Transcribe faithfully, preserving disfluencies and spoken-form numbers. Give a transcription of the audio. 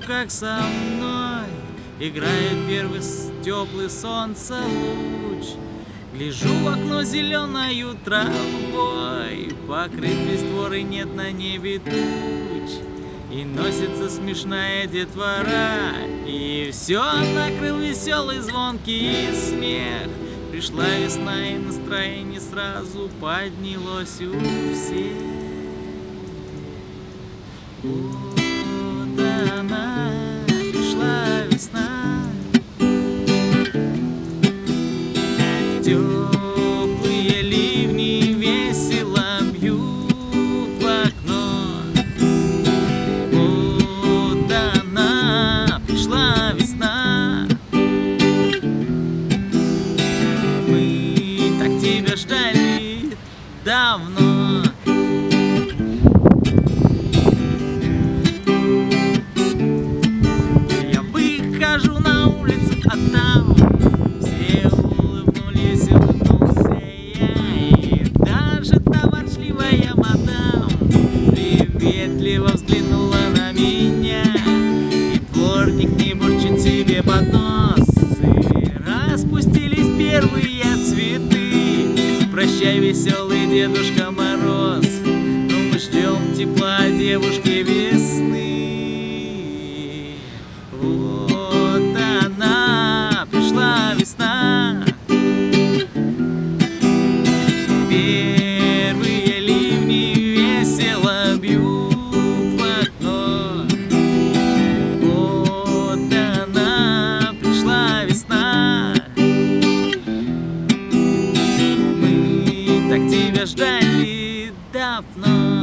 как со мной играет первый теплый солнца луч. Гляжу в окно зеленою травой, покрыт листвор и нет на небе туч. И носится смешная детвора, и все накрыл веселый звонкий смех. Пришла весна, и настроение сразу поднялось у всех. Вот она, пришла весна. Теплые ливни весело бьют в окно. Вот она, пришла весна. Мы так тебя ждали давно. Я выхожу на улицу, а там все улыбнулись, улыбнулся я. И даже товарчливая мадам приветливо взглянула на меня. И дворник не бурчит себе под нос, и распустились первые цветы. Прощай, веселый Дедушка Мороз, но мы ждем тепла девушки весны. Вот она, пришла весна. Первые ливни весело бьют в окно. Вот она, пришла весна. Мы так тебя ждали давно.